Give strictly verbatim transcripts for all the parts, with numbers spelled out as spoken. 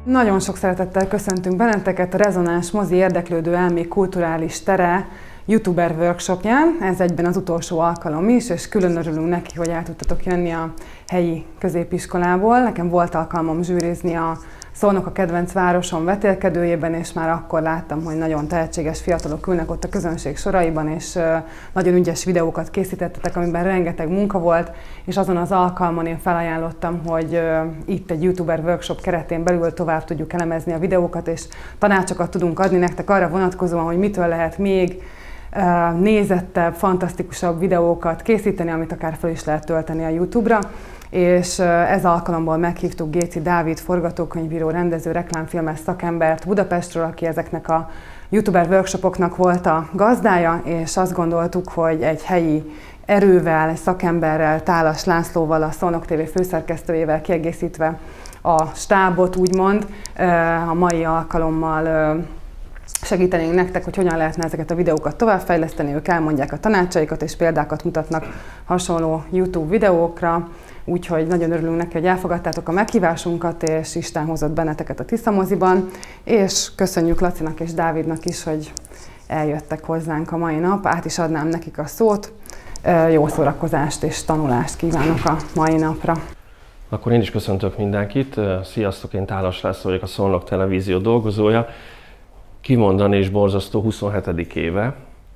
Nagyon sok szeretettel köszöntünk benneteket a Rezonáns Mozi Érdeklődő Elmék Kulturális Tere YouTuber workshopján. Ez egyben az utolsó alkalom is, és külön örülünk neki, hogy el tudtatok jönni a helyi középiskolából. Nekem volt alkalmam zsűrizni a Szolnok a kedvenc városom vetélkedőjében, és már akkor láttam, hogy nagyon tehetséges fiatalok ülnek ott a közönség soraiban, és nagyon ügyes videókat készítettetek, amiben rengeteg munka volt, és azon az alkalmon én felajánlottam, hogy itt egy YouTuber workshop keretén belül tovább tudjuk elemezni a videókat, és tanácsokat tudunk adni nektek arra vonatkozóan, hogy mitől lehet még nézettebb, fantasztikusabb videókat készíteni, amit akár fel is lehet tölteni a YouTube-ra. És ez alkalomból meghívtuk Géci Dávid, forgatókönyvíró, rendező, reklámfilmes szakembert Budapestről, aki ezeknek a YouTuber workshopoknak volt a gazdája, és azt gondoltuk, hogy egy helyi erővel, egy szakemberrel, Tálas Lászlóval, a Szolnok té vé főszerkesztőjével kiegészítve a stábot úgymond, a mai alkalommal segítenénk nektek, hogy hogyan lehetne ezeket a videókat továbbfejleszteni, ők elmondják a tanácsaikat és példákat mutatnak hasonló YouTube videókra, úgyhogy nagyon örülünk neki, hogy elfogadtátok a meghívásunkat, és Isten hozott benneteket a Tisza moziban, és köszönjük Lacinak és Dávidnak is, hogy eljöttek hozzánk a mai nap. Át is adnám nekik a szót, jó szórakozást és tanulást kívánok a mai napra. Akkor én is köszöntök mindenkit. Sziasztok, én Tálas László vagyok, a Szolnok Televízió dolgozója. Kimondani és borzasztó huszonhetedik éve,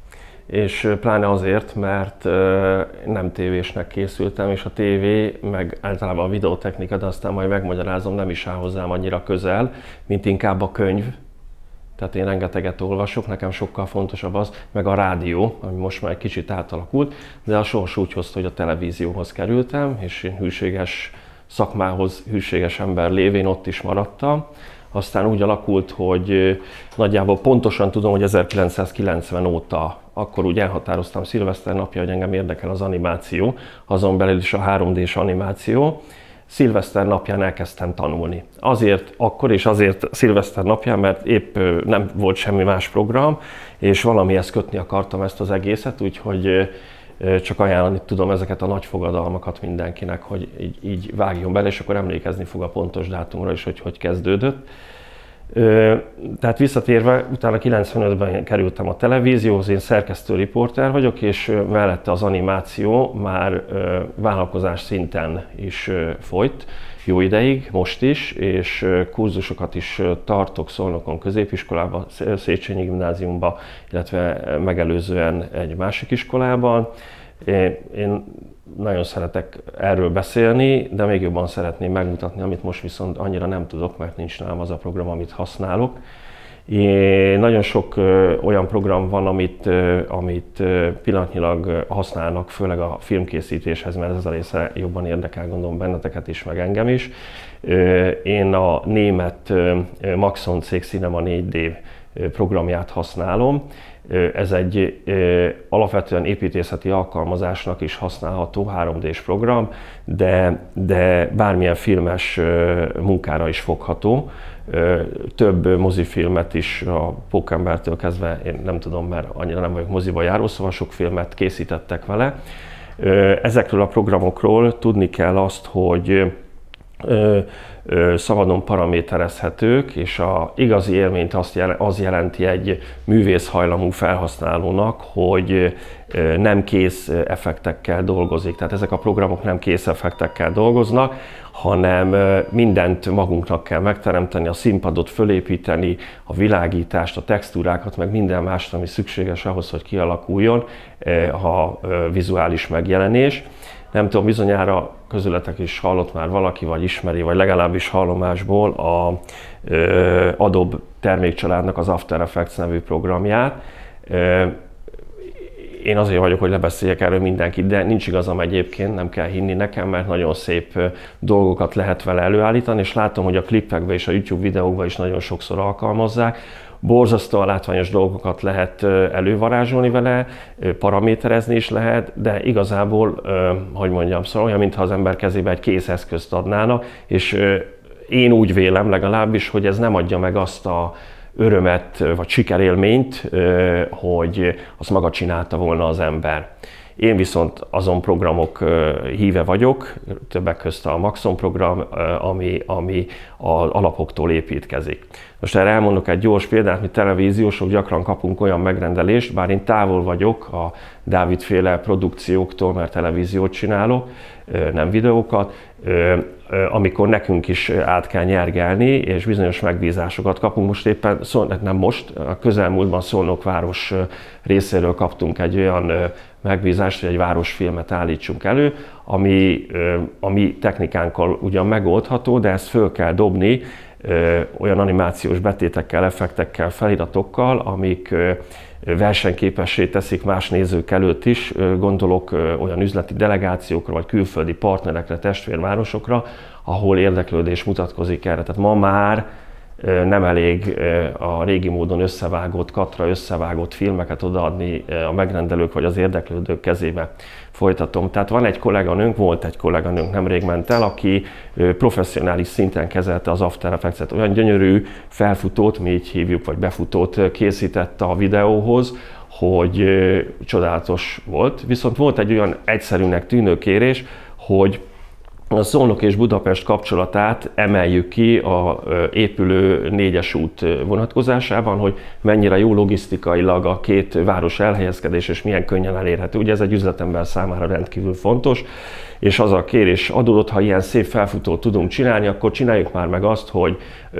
és pláne azért, mert nem tévésnek készültem, és a tévé, meg általában a videótechnika, de aztán majd megmagyarázom, nem is áll hozzám annyira közel, mint inkább a könyv. Tehát én rengeteget olvasok, nekem sokkal fontosabb az, meg a rádió, ami most már egy kicsit átalakult, de a sors úgy hozta, hogy a televízióhoz kerültem, és én hűséges szakmához, hűséges ember lévén ott is maradtam. Aztán úgy alakult, hogy nagyjából pontosan tudom, hogy ezerkilencszázkilencven óta, akkor úgy elhatároztam szilveszter napja, hogy engem érdekel az animáció, azon belül is a három dés animáció. Szilveszter napján elkezdtem tanulni. Azért akkor és azért szilveszter napján, mert épp nem volt semmi más program, és valamihez kötni akartam ezt az egészet, úgyhogy csak ajánlani tudom ezeket a nagy fogadalmakat mindenkinek, hogy így, így vágjon bele, és akkor emlékezni fog a pontos dátumra is, hogy hogy kezdődött. Tehát visszatérve, utána kilencvenötben kerültem a televízióhoz, én szerkesztő riporter vagyok, és mellette az animáció már vállalkozás szinten is folyt, jó ideig, most is, és kurzusokat is tartok Szolnokon középiskolában, Széchenyi gimnáziumban, illetve megelőzően egy másik iskolában. Én nagyon szeretek erről beszélni, de még jobban szeretném megmutatni, amit most viszont annyira nem tudok, mert nincs nálam az a program, amit használok. Én nagyon sok olyan program van, amit, amit pillanatnyilag használnak, főleg a filmkészítéshez, mert ez a része jobban érdekel, gondolom benneteket is, meg engem is. Én a német Maxon cég Cinema négy dé programját használom. Ez egy alapvetően építészeti alkalmazásnak is használható három dés program, de, de bármilyen filmes munkára is fogható. Több mozifilmet is a Pókembertől kezdve, én nem tudom, mert annyira nem vagyok moziba járó, szóval sok filmet készítettek vele. Ezekről a programokról tudni kell azt, hogy szabadon paraméterezhetők, és a igazi élményt azt jel, az jelenti egy művészhajlamú felhasználónak, hogy nem kész effektekkel dolgozik. Tehát ezek a programok nem kész effektekkel dolgoznak, hanem mindent magunknak kell megteremteni, a színpadot fölépíteni, a világítást, a textúrákat, meg minden mást, ami szükséges ahhoz, hogy kialakuljon a vizuális megjelenés. Nem tudom, bizonyára közületek is hallott már valaki, vagy ismeri, vagy legalábbis hallomásból a Adobe termékcsaládnak az After Effects nevű programját. Én azért vagyok, hogy lebeszéljek erről mindenkit, de nincs igazam egyébként, nem kell hinni nekem, mert nagyon szép dolgokat lehet vele előállítani, és látom, hogy a klipekben és a YouTube videókban is nagyon sokszor alkalmazzák. Borzasztóan látványos dolgokat lehet elővarázsolni vele, paraméterezni is lehet, de igazából, hogy mondjam, szóval olyan, mintha az ember kezébe egy kész eszközt adnának, és én úgy vélem legalábbis, hogy ez nem adja meg azt a örömet vagy sikerélményt, hogy azt maga csinálta volna az ember. Én viszont azon programok híve vagyok, többek közt a Maxon program, ami, ami az alapoktól építkezik. Most erre elmondok egy gyors példát, mi televíziósok gyakran kapunk olyan megrendelést, bár én távol vagyok a Dávid-féle produkcióktól, mert televíziót csinálok, nem videókat, amikor nekünk is át kell nyergelni, és bizonyos megbízásokat kapunk. Most éppen, nem most, a közelmúltban Szolnok város részéről kaptunk egy olyan megbízást, hogy egy városfilmet állítsunk elő, ami a mi technikánkkal ugyan megoldható, de ezt föl kell dobni olyan animációs betétekkel, effektekkel, feliratokkal, amik versenyképessé teszik más nézők előtt is, gondolok olyan üzleti delegációkra, vagy külföldi partnerekre, testvérvárosokra, ahol érdeklődés mutatkozik erre. Tehát ma már nem elég a régi módon összevágott, katra összevágott filmeket odaadni a megrendelők vagy az érdeklődők kezébe. Folytatom. Tehát van egy kolléganőnk, volt egy kolléganőnk, nemrég ment el, aki professzionális szinten kezelte az After Effects-et. Olyan gyönyörű felfutót, mi így hívjuk, vagy befutót készített a videóhoz, hogy csodálatos volt. Viszont volt egy olyan egyszerűnek tűnő kérés, hogy a Szolnok és Budapest kapcsolatát emeljük ki a épülő négyes út vonatkozásában, hogy mennyire jó logisztikailag a két város elhelyezkedés és milyen könnyen elérhető. Ugye ez egy üzletember számára rendkívül fontos, és az a kérés adódott, ha ilyen szép felfutót tudunk csinálni, akkor csináljuk már meg azt, hogy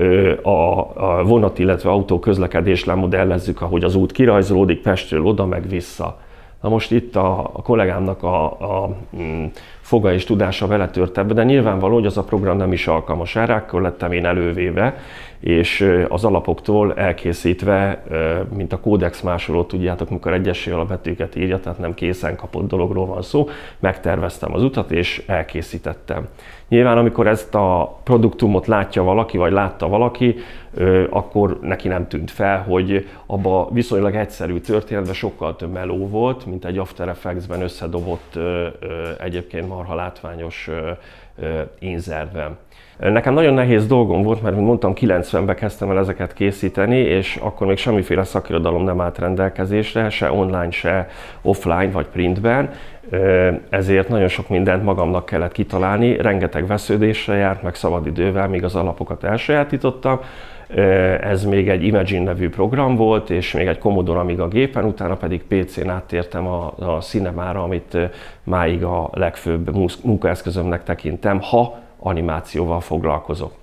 a vonat, illetve autó közlekedést lemodellezzük, ahogy az út kirajzolódik Pestről oda meg vissza. Na most itt a, a kollégámnak a, a foga és tudása vele tört ebbe, de nyilvánvaló, hogy az a program nem is alkalmas erre, akkor lettem én elővéve, és az alapoktól elkészítve, mint a kódex másoló, tudjátok, mikor egyesével a betűket írja, tehát nem készen kapott dologról van szó, megterveztem az utat és elkészítettem. Nyilván, amikor ezt a produktumot látja valaki, vagy látta valaki, akkor neki nem tűnt fel, hogy abba viszonylag egyszerű történetben sokkal több meló volt, mint egy After Effects-ben összedobott egyébként marha látványos inzertben. Nekem nagyon nehéz dolgom volt, mert mint mondtam, kilencvenben kezdtem el ezeket készíteni, és akkor még semmiféle szakirodalom nem állt rendelkezésre, se online, se offline vagy printben, ezért nagyon sok mindent magamnak kellett kitalálni, rengeteg vesződésre járt, meg szabadidővel, míg az alapokat elsajátítottam. Ez még egy Imagine nevű program volt, és még egy Commodore Amiga gépen, utána pedig pé cén áttértem a, a Cinemára, amit máig a legfőbb munkaeszközömnek tekintem, ha animációval foglalkozok.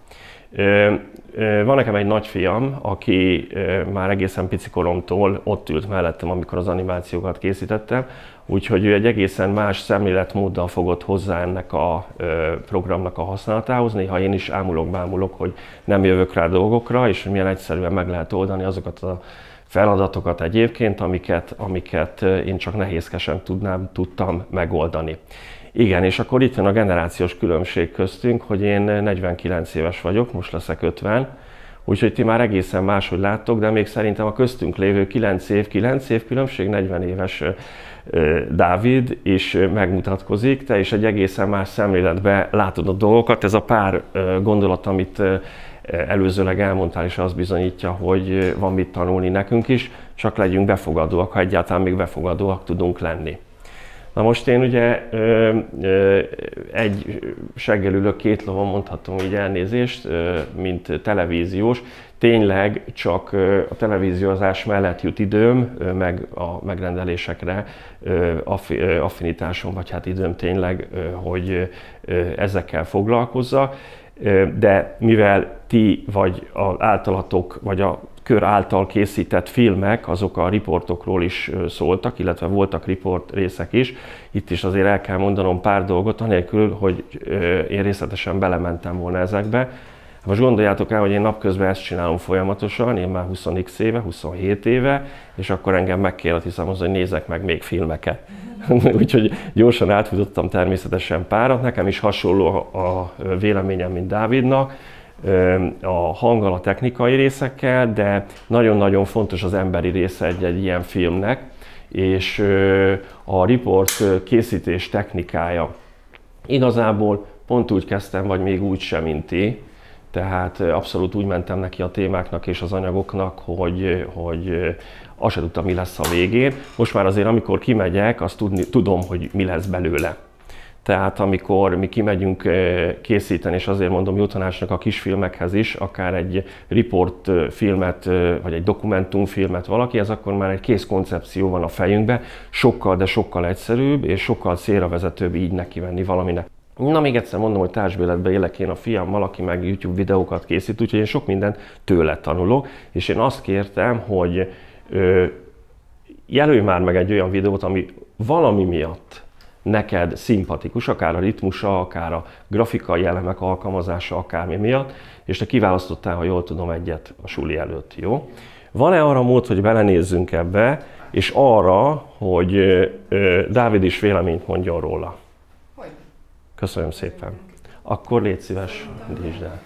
Van nekem egy nagyfiam, aki már egészen pici koromtól ott ült mellettem, amikor az animációkat készítettem, úgyhogy ő egy egészen más szemléletmóddal fogott hozzá ennek a programnak a használatához. Néha én is ámulok-bámulok, hogy nem jövök rá dolgokra, és milyen egyszerűen meg lehet oldani azokat a feladatokat egyébként, amiket, amiket én csak nehézkesen tudnám, tudtam megoldani. Igen, és akkor itt van a generációs különbség köztünk, hogy én negyvenkilenc éves vagyok, most leszek ötven, úgyhogy ti már egészen máshogy láttok, de még szerintem a köztünk lévő kilenc év, kilenc év különbség, negyven éves Dávid is megmutatkozik, te is egy egészen más szemléletbe látod a dolgokat. Ez a pár gondolat, amit előzőleg elmondtál, és az bizonyítja, hogy van mit tanulni nekünk is, csak legyünk befogadóak, ha egyáltalán még befogadóak tudunk lenni. Na most én ugye ö, ö, egy seggel ülök, két lovon, mondhatom így elnézést, ö, mint televíziós. Tényleg csak ö, a televíziózás mellett jut időm, ö, meg a megrendelésekre ö, affi, ö, affinitásom, vagy hát időm tényleg, ö, hogy ö, ezekkel foglalkozza. Ö, de mivel ti vagy az általatok, vagy a kör által készített filmek, azok a riportokról is szóltak, illetve voltak riport részek is. Itt is azért el kell mondanom pár dolgot, anélkül, hogy én részletesen belementem volna ezekbe. Most gondoljátok el, hogy én napközben ezt csinálom folyamatosan, én már húsz x éve, huszonhét éve, és akkor engem megkérhet, hiszem az, hogy nézek meg még filmeket. Úgyhogy gyorsan átfutottam természetesen párat, nekem is hasonló a véleményem, mint Dávidnak. A hanggal, a technikai részekkel, de nagyon-nagyon fontos az emberi része egy-egy ilyen filmnek, és a riport készítés technikája. Igazából pont úgy kezdtem, vagy még úgy sem, mint ti. Tehát abszolút úgy mentem neki a témáknak és az anyagoknak, hogy, hogy azt se tudtam, mi lesz a végén. Most már azért, amikor kimegyek, azt tudni, tudom, hogy mi lesz belőle. Tehát amikor mi kimegyünk készíteni, és azért mondom jó tanácsnak a kisfilmekhez is, akár egy riportfilmet, vagy egy dokumentumfilmet valaki, ez akkor már egy kész koncepció van a fejünkben, sokkal, de sokkal egyszerűbb, és sokkal célra vezetőbb így neki venni valaminek. Na, még egyszer mondom, hogy társbéletben élek én a fiammal, aki meg YouTube videókat készít, úgyhogy én sok mindent tőle tanulok, és én azt kértem, hogy ö, jelölj már meg egy olyan videót, ami valami miatt neked szimpatikus, akár a ritmusa, akár a grafikai elemek alkalmazása, akármi miatt, és te kiválasztottál, ha jól tudom, egyet a suli előtt, jó? Van-e arra mód, hogy belenézzünk ebbe, és arra, hogy ö, Dávid is véleményt mondjon róla? Köszönöm szépen. Akkor légy szíves, indítsd el.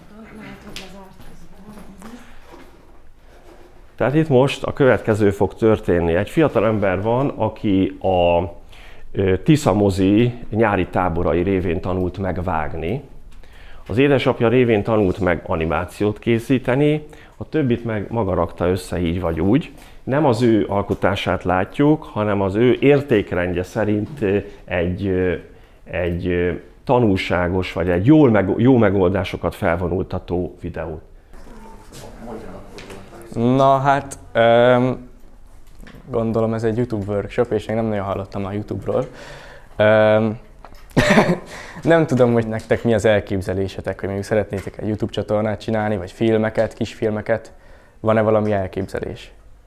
Tehát itt most a következő fog történni. Egy fiatal ember van, aki a Tisza mozi nyári táborai révén tanult meg vágni. Az édesapja révén tanult meg animációt készíteni, a többit meg maga rakta össze így vagy úgy. Nem az ő alkotását látjuk, hanem az ő értékrendje szerint egy, egy tanulságos, vagy egy jól meg, jó megoldásokat felvonultató videót. Na hát, um, gondolom ez egy YouTube workshop, és én nem nagyon hallottam a YouTube-ról. Um, nem tudom, hogy nektek mi az elképzelésetek, hogy még szeretnétek egy YouTube csatornát csinálni, vagy filmeket, kisfilmeket. Van-e valami elképzelés?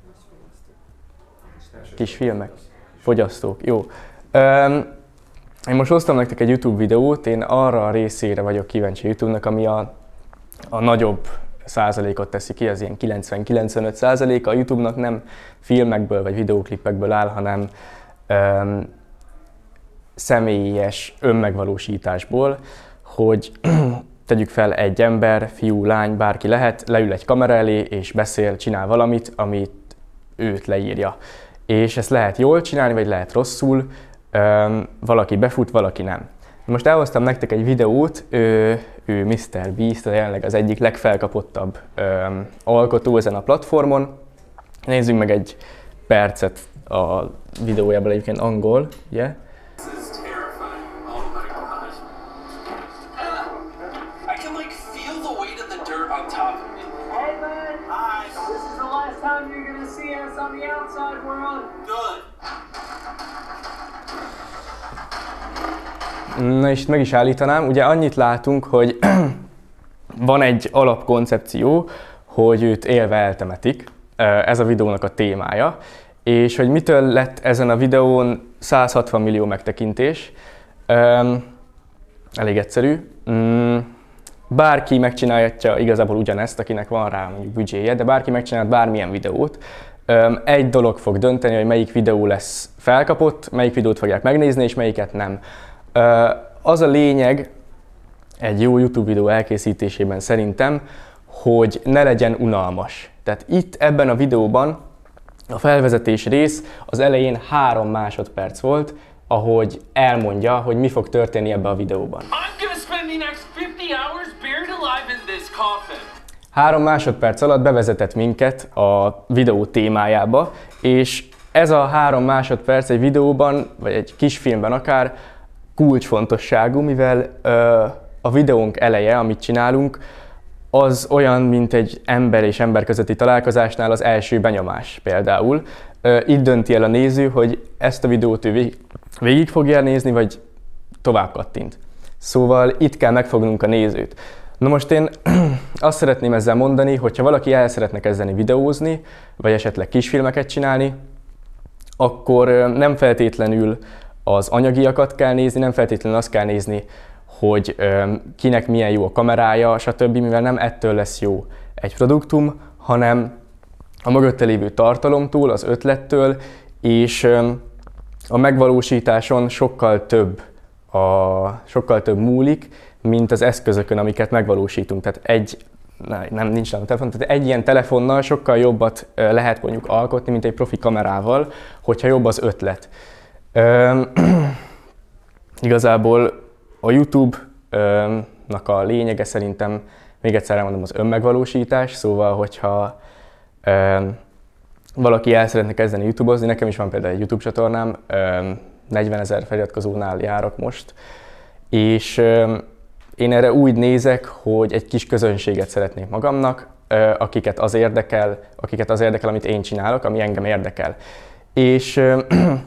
Kisfilmek? Fogyasztók, jó. Um, Én most hoztam nektek egy YouTube videót, én arra a részére vagyok kíváncsi YouTube-nak, ami a, a nagyobb százalékot teszi ki, az ilyen kilencven-kilencvenöt százalék. A YouTube-nak nem filmekből vagy videóklipekből áll, hanem um, személyes önmegvalósításból, hogy tegyük fel egy ember, fiú, lány, bárki lehet, leül egy kamera elé és beszél, csinál valamit, amit őt leírja. És ezt lehet jól csinálni, vagy lehet rosszul. Um, valaki befut, valaki nem. Most elhoztam nektek egy videót, ő, ő miszter Beast, jelenleg az egyik legfelkapottabb um, alkotó ezen a platformon. Nézzünk meg egy percet a videójában, egyébként angol, ugye? Yeah. Na és meg is állítanám, ugye annyit látunk, hogy van egy alapkoncepció, hogy őt élve eltemetik, ez a videónak a témája, és hogy mitől lett ezen a videón száz hatvan millió megtekintés. Elég egyszerű. Bárki megcsinálja igazából ugyanezt, akinek van rá mondjuk büdzséje, de bárki megcsinál bármilyen videót. Egy dolog fog dönteni, hogy melyik videó lesz felkapott, melyik videót fogják megnézni, és melyiket nem. Az a lényeg egy jó YouTube videó elkészítésében szerintem, hogy ne legyen unalmas. Tehát itt ebben a videóban a felvezetés rész az elején három másodperc volt, ahogy elmondja, hogy mi fog történni ebben a videóban. Három másodperc alatt bevezetett minket a videó témájába, és ez a három másodperc egy videóban, vagy egy kisfilmben akár, kulcsfontosságú, mivel ö, a videónk eleje, amit csinálunk, az olyan, mint egy ember és ember közötti találkozásnál az első benyomás például. Ö, itt dönti el a néző, hogy ezt a videót ő végig, végig fogja nézni, vagy tovább kattint. Szóval itt kell megfognunk a nézőt. Na most én azt szeretném ezzel mondani, hogyha valaki el szeretne kezdeni videózni, vagy esetleg kisfilmeket csinálni, akkor nem feltétlenül az anyagiakat kell nézni, nem feltétlenül azt kell nézni, hogy ö, kinek milyen jó a kamerája, stb., mivel nem ettől lesz jó egy produktum, hanem a mögötte lévő tartalomtól, az ötlettől, és ö, a megvalósításon sokkal több, a, sokkal több múlik, mint az eszközökön, amiket megvalósítunk. Tehát egy, nem, nincs nálam telefon, tehát egy ilyen telefonnal sokkal jobbat ö, lehet mondjuk alkotni, mint egy profi kamerával, hogyha jobb az ötlet. Üm, igazából a YouTube-nak a lényege szerintem, még egyszer elmondom, az önmegvalósítás, szóval, hogyha ö, valaki el szeretne kezdeni YouTube-ozni, nekem is van például egy YouTube csatornám, ö, negyvenezer feliratkozónál járok most, és ö, én erre úgy nézek, hogy egy kis közönséget szeretnék magamnak, ö, akiket az érdekel, akiket az érdekel, amit én csinálok, ami engem érdekel. És ö,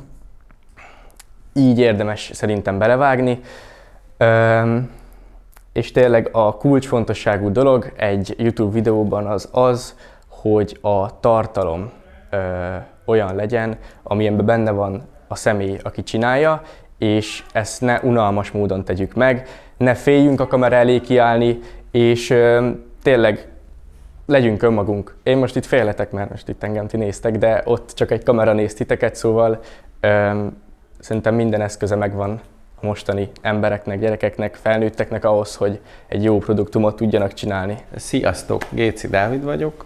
így érdemes szerintem belevágni. Ö, és tényleg a kulcsfontosságú dolog egy YouTube videóban az az, hogy a tartalom ö, olyan legyen, amilyenben benne van a személy, aki csinálja, és ezt ne unalmas módon tegyük meg, ne féljünk a kamera elé kiállni, és ö, tényleg legyünk önmagunk. Én most itt félhetek, mert most itt engem ti néztek, de ott csak egy kamera néz titeket, szóval ö, szerintem minden eszköze megvan a mostani embereknek, gyerekeknek, felnőtteknek ahhoz, hogy egy jó produktumot tudjanak csinálni. Sziasztok, Géci Dávid vagyok.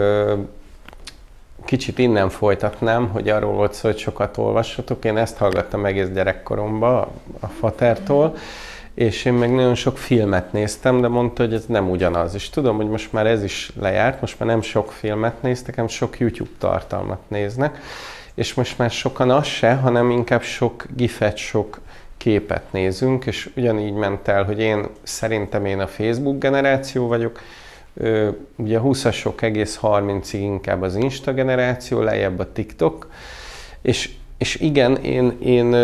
Kicsit innen folytatnám, hogy arról volt szó, hogy sokat olvassatok. Én ezt hallgattam egész gyerekkoromban a fatertól, és én meg nagyon sok filmet néztem, de mondta, hogy ez nem ugyanaz. És tudom, hogy most már ez is lejárt, most már nem sok filmet néztek, hanem sok YouTube tartalmat néznek. És most már sokan az se, hanem inkább sok gifet, sok képet nézünk, és ugyanígy ment el, hogy én szerintem én a Facebook generáció vagyok, ugye a húszasok egész harmincig inkább az Insta generáció, lejjebb a TikTok, és, és igen, én, én,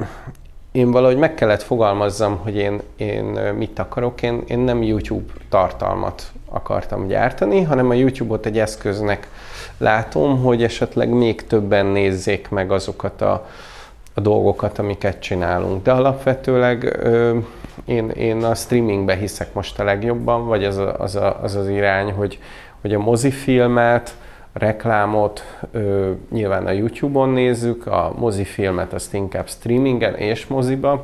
én valahogy meg kellett fogalmazzam, hogy én, én mit akarok, én, én nem YouTube tartalmat akartam gyártani, hanem a YouTube-ot egy eszköznek látom, hogy esetleg még többen nézzék meg azokat a a dolgokat, amiket csinálunk. De alapvetőleg ö, én, én a streamingbe hiszek most a legjobban, vagy az a, az, a, az, az irány, hogy, hogy a mozifilmet, a reklámot ö, nyilván a YouTube-on nézzük, a mozifilmet azt inkább streamingen és moziba,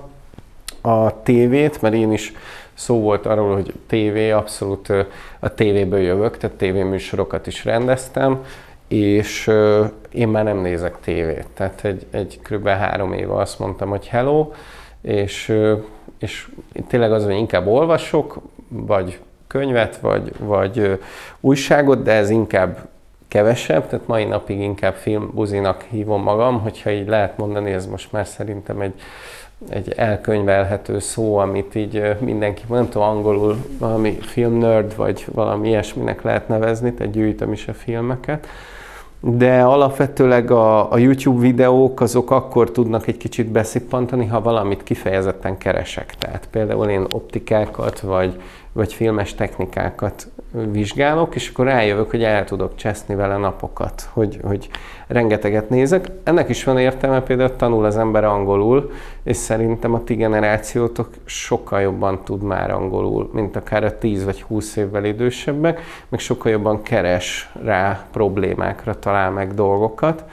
a tévét, mert én is szó volt arról, hogy tévé, abszolút ö, a tévéből jövök, tehát tévéműsorokat is rendeztem, és euh, én már nem nézek tévét. Tehát egy, egy kb. három éve azt mondtam, hogy hello, és, euh, és tényleg az, hogy inkább olvasok, vagy könyvet, vagy, vagy euh, újságot, de ez inkább kevesebb, tehát mai napig inkább filmbuzinak hívom magam, hogyha így lehet mondani, ez most már szerintem egy, egy elkönyvelhető szó, amit így mindenki, nem tudom, angolul valami filmnerd, vagy valami ilyesminek lehet nevezni, tehát gyűjtöm is a filmeket. De alapvetőleg a, a YouTube videók azok akkor tudnak egy kicsit beszippantani, ha valamit kifejezetten keresek. Tehát például én optikákat, vagy, vagy filmes technikákat vizsgálok, és akkor rájövök, hogy el tudok cseszni vele napokat, hogy, hogy rengeteget nézek. Ennek is van értelme, például tanul az ember angolul, és szerintem a ti generációtok sokkal jobban tud már angolul, mint akár a tíz vagy húsz évvel idősebbek, meg sokkal jobban keres rá problémákra, talál meg dolgokat.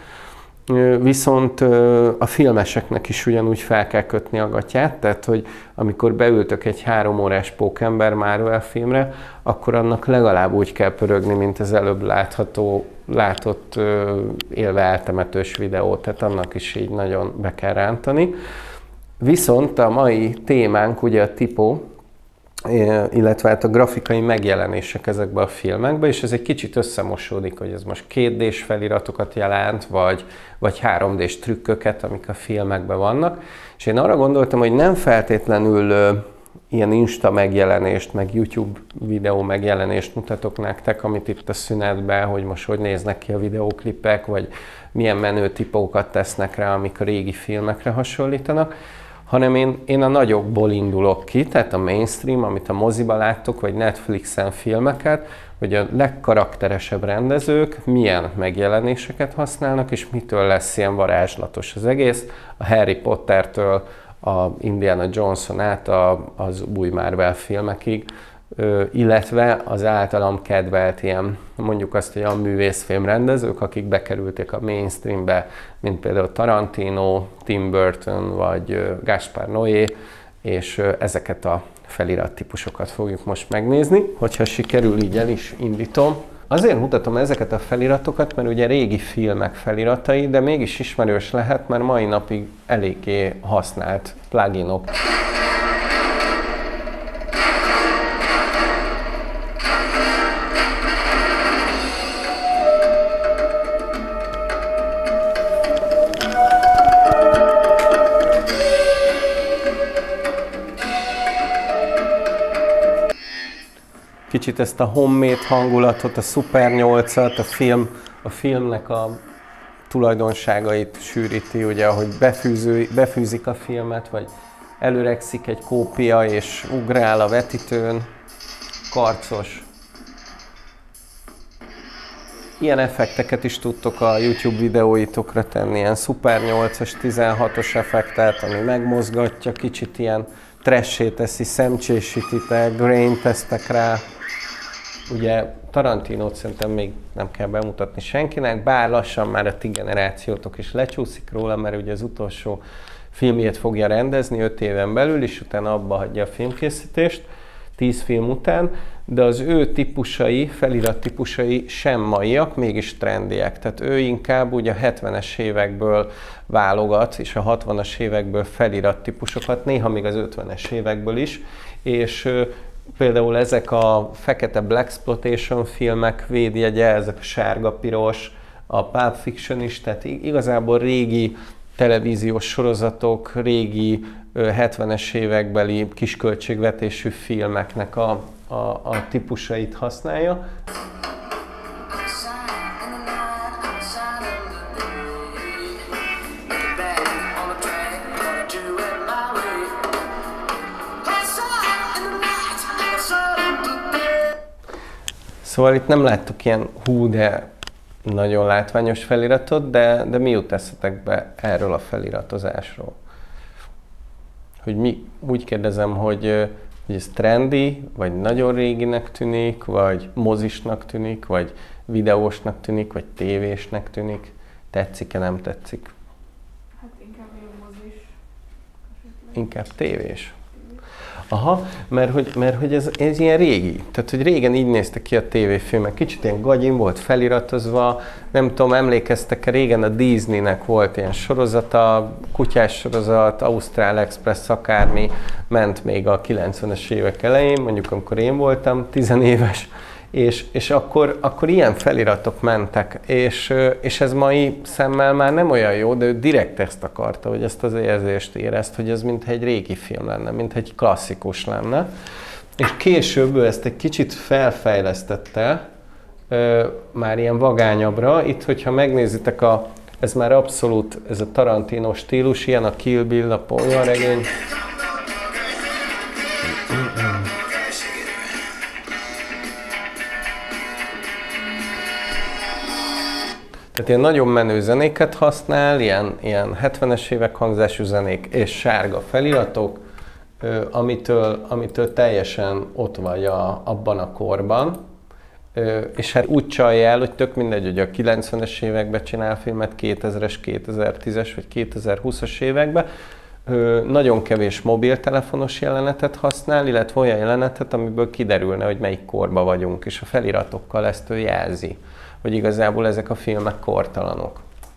Viszont a filmeseknek is ugyanúgy fel kell kötni a gatyát, tehát hogy amikor beültök egy három órás Pókember Marvel filmre, akkor annak legalább úgy kell pörögni, mint az előbb látható, látott élve eltemetős videó, tehát annak is így nagyon be kell rántani. Viszont a mai témánk ugye a tipó, illetve hát a grafikai megjelenések ezekben a filmekben, és ez egy kicsit összemosódik, hogy ez most két dés feliratokat jelent, vagy, vagy három dés trükköket, amik a filmekben vannak. És én arra gondoltam, hogy nem feltétlenül ö, ilyen Insta megjelenést, meg YouTube videó megjelenést mutatok nektek, amit itt a szünetben, hogy most hogy néznek ki a videóklipek, vagy milyen menő tipókat tesznek rá, amik a régi filmekre hasonlítanak, hanem én, én a nagyokból indulok ki, tehát a mainstream, amit a moziba láttok, vagy Netflixen filmeket, hogy a legkarakteresebb rendezők milyen megjelenéseket használnak, és mitől lesz ilyen varázslatos az egész. A Harry Pottertől a Indiana Johnson át a, az új Marvel filmekig, illetve az általam kedvelt ilyen, mondjuk azt, hogy a művészfilm rendezők, akik bekerültek a mainstreambe, mint például Tarantino, Tim Burton vagy Gaspar Noé, és ezeket a felirattípusokat fogjuk most megnézni. Hogyha sikerül, így el is indítom. Azért mutatom ezeket a feliratokat, mert ugye régi filmek feliratai, de mégis ismerős lehet, mert mai napig eléggé használt pluginok. kicsit ezt a homemade hangulatot, a Super nyolcat, a, film, a filmnek a tulajdonságait sűríti, ugye, ahogy befűző, befűzik a filmet, vagy előregszik egy kópia és ugrál a vetítőn, karcos. Ilyen effekteket is tudtok a YouTube videóitokra tenni, ilyen Super nyolcas, tizenhatos effektet, ami megmozgatja, kicsit ilyen trashé teszi, szemcsésítitek, grain tesztek rá. Ugye Tarantinót szerintem még nem kell bemutatni senkinek, bár lassan már a ti generációtok is lecsúszik róla, mert ugye az utolsó filmjét fogja rendezni öt éven belül, és utána abba hagyja a filmkészítést, tíz film után, de az ő típusai, felirat típusai sem maiak, mégis trendiek. Tehát ő inkább ugye a hetvenes évekből válogat, és a hatvanas évekből felirat típusokat, néha még az ötvenes évekből is, és például ezek a fekete blaxploitation filmek védjegye, ezek a sárga-piros, a Pulp Fiction is, tehát igazából régi televíziós sorozatok, régi hetvenes évekbeli kisköltségvetésű filmeknek a, a, a típusait használja. Szóval itt nem láttuk ilyen hú, de nagyon látványos feliratot, de, de mi jut eszetek be erről a feliratozásról? Hogy mi, úgy kérdezem, hogy, hogy ez trendi, vagy nagyon réginek tűnik, vagy mozisnak tűnik, vagy videósnak tűnik, vagy tévésnek tűnik. Tetszik-e, nem tetszik? Hát inkább jó mozis. Inkább tévés. Aha, mert hogy, mert hogy ez, ez ilyen régi. Tehát, hogy régen így néztek ki a tévéfilmek. Kicsit ilyen gagyin volt feliratozva. Nem tudom, emlékeztek-e, régen a Disneynek volt ilyen sorozata, kutyás sorozat, Ausztrál Express, akármi, ment még a kilencvenes évek elején, mondjuk amikor én voltam tizenéves, és, és akkor, akkor ilyen feliratok mentek, és, és ez mai szemmel már nem olyan jó, de ő direkt ezt akarta, hogy ezt az érzést érezt, hogy ez mintha egy régi film lenne, mintha egy klasszikus lenne. És később ő ezt egy kicsit felfejlesztette, már ilyen vagányabbra. Itt, hogyha megnézitek, a, ez már abszolút, ez a Tarantino stílus, ilyen a Kill Bill, a polyaregény. Tehát ilyen nagyon menő zenéket használ, ilyen, ilyen hetvenes évek hangzású zenék és sárga feliratok, amitől, amitől teljesen ott vagy a, abban a korban. És hát úgy csalja el, hogy tök mindegy, hogy a kilencvenes években csinál filmet, kétezres, kétezer-tízes vagy kétezer-húszas években. Nagyon kevés mobiltelefonos jelenetet használ, illetve olyan jelenetet, amiből kiderülne, hogy melyik korban vagyunk, és a feliratokkal ezt ő jelzi, hogy igazából ezek a filmek kortalanok.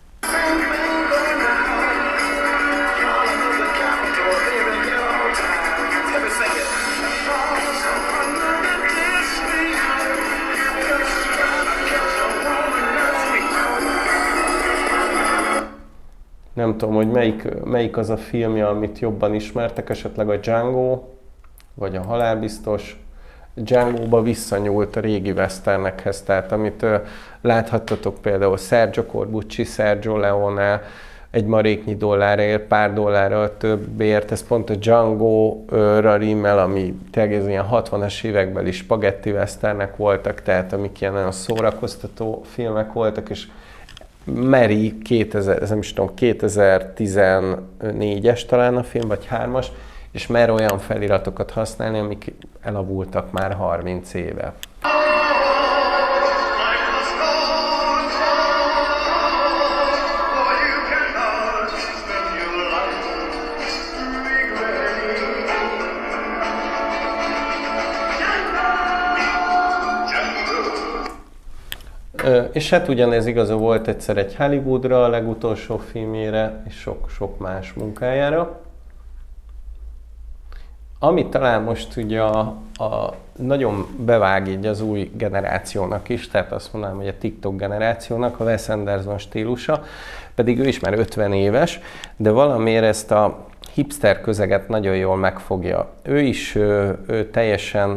Nem tudom, hogy melyik, melyik az a filmje, amit jobban ismertek, esetleg a Django, vagy a Halálbiztos. Django-ba visszanyúlt a régi westernekhez, tehát amit uh, láthattatok például Sergio Corbucci, Sergio Leone egy maréknyi dollárért, pár dollárral többért, ez pont a Django-ra rímel, ami tényleg ilyen hatvanas évekbeli spagetti westernek voltak, tehát amik ilyen nagyon szórakoztató filmek voltak, és Mary kétezer, ez nem is tudom, kétezer-tizennégyes talán a film, vagy hármas, és mer olyan feliratokat használni, amik elavultak már harminc éve. És hát ugyanez igaza volt egyszer egy Hollywoodra, a legutolsó filmjére, és sok-sok más munkájára. Ami talán most ugye a, a nagyon bevág így az új generációnak is, tehát azt mondanám, hogy a TikTok generációnak, a Wes Anderson stílusa, pedig ő is már ötven éves, de valamiért ezt a hipster közeget nagyon jól megfogja. Ő is ő, ő teljesen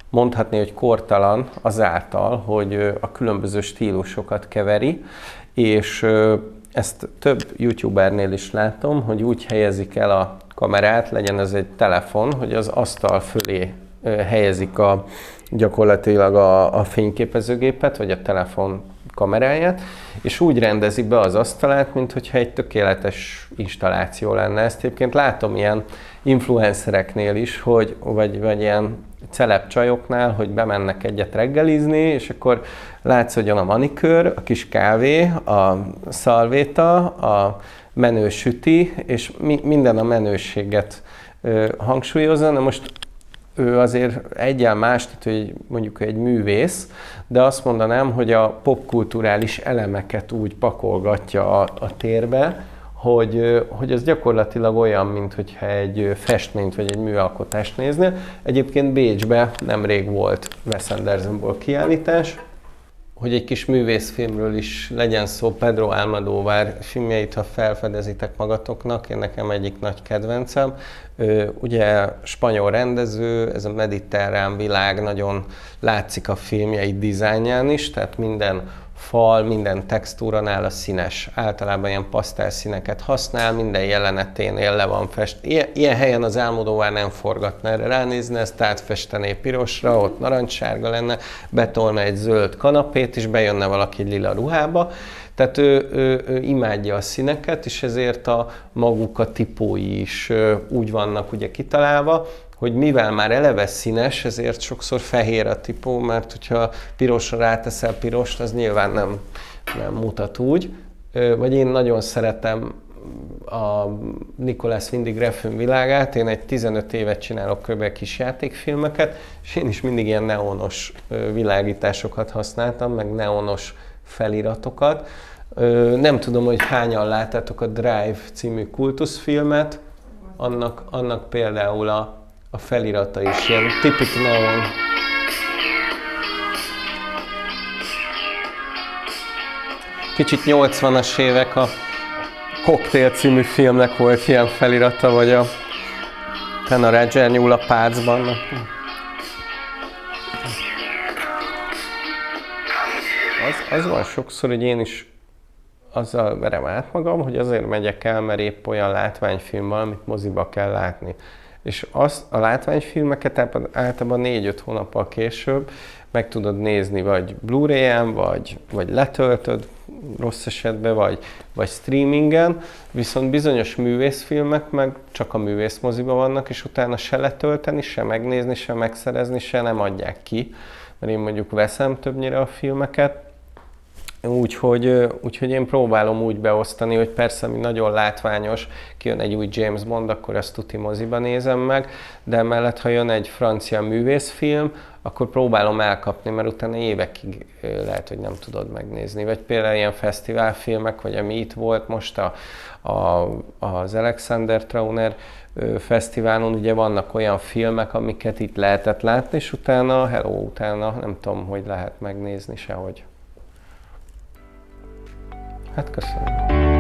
mondhatni, hogy kortalan azáltal, hogy a különböző stílusokat keveri, és ezt több youtubernél is látom, hogy úgy helyezik el a kamerát, legyen ez egy telefon, hogy az asztal fölé helyezik a, gyakorlatilag a, a fényképezőgépet, vagy a telefon kameráját, és úgy rendezik be az asztalát, mintha egy tökéletes installáció lenne. Ezt egyébként látom ilyen influencereknél is, hogy, vagy, vagy ilyen celeb csajoknál, hogy bemennek egyet reggelizni, és akkor látsz, hogy a manikőr, a kis kávé, a szalvéta, a menő süti, és mi, minden a menőséget ö, hangsúlyozza. Na most ő azért eggyel más, tehát hogy mondjuk egy művész, de azt mondanám, hogy a popkulturális elemeket úgy pakolgatja a, a térbe, hogy, hogy ez gyakorlatilag olyan, mintha egy festményt vagy egy műalkotást néznél. Egyébként Bécsben nemrég volt Wes Andersonból kiállítás, hogy egy kis művészfilmről is legyen szó, Pedro Almodóvar filmjeit, ha felfedezitek magatoknak, én nekem egyik nagy kedvencem. Ugye spanyol rendező, ez a mediterrán világ nagyon látszik a filmjei dizájnján is, tehát minden fal, minden textúra nála színes. Általában ilyen pasztelszíneket használ, minden jeleneténél le van fest. Ilyen, ilyen helyen az Almodóvar nem forgatna erre ránézni, ezt átfestené pirosra, ott narancssárga lenne, betolna egy zöld kanapét, és bejönne valaki lila ruhába. Tehát ő, ő, ő imádja a színeket, és ezért a maguk a tipói is úgy vannak ugye kitalálva, hogy mivel már eleve színes, ezért sokszor fehér a tipó, mert hogyha pirosra ráteszel pirost, az nyilván nem, nem mutat úgy. Vagy én nagyon szeretem a Nicolas Winding Refn világát, én egy tizenöt évet csinálok kb. Kis játékfilmeket, és én is mindig ilyen neonos világításokat használtam, meg neonos feliratokat. Nem tudom, hogy hányan láttátok a Drive című kultuszfilmet, annak, annak például a A felirata is ilyen tipik neon. Kicsit nyolcvanas évek, a Cocktail című filmnek volt ilyen felirata, vagy a Ten a Roger nyúl a pácban. Az, az van sokszor, hogy én is azzal verem át magam, hogy azért megyek el, mert épp olyan látványfilm van, amit moziba kell látni. És azt, a látványfilmeket általában négy-öt hónappal később meg tudod nézni, vagy Blu-ray-en, vagy, vagy letöltöd rossz esetben, vagy, vagy streamingen, viszont bizonyos művészfilmek meg csak a művészmoziban vannak, és utána se letölteni, se megnézni, se megszerezni, se nem adják ki, mert én mondjuk veszem többnyire a filmeket. Úgyhogy, úgyhogy én próbálom úgy beosztani, hogy persze, ami nagyon látványos, kijön egy új James Bond, akkor ezt tuti moziba nézem meg, de emellett, ha jön egy francia művészfilm, akkor próbálom elkapni, mert utána évekig lehet, hogy nem tudod megnézni. Vagy például ilyen fesztiválfilmek, vagy ami itt volt most a, a, az Alexander Trauner fesztiválon, ugye vannak olyan filmek, amiket itt lehetett látni, és utána, hello, utána nem tudom, hogy lehet megnézni sehogy. Hát köszönöm.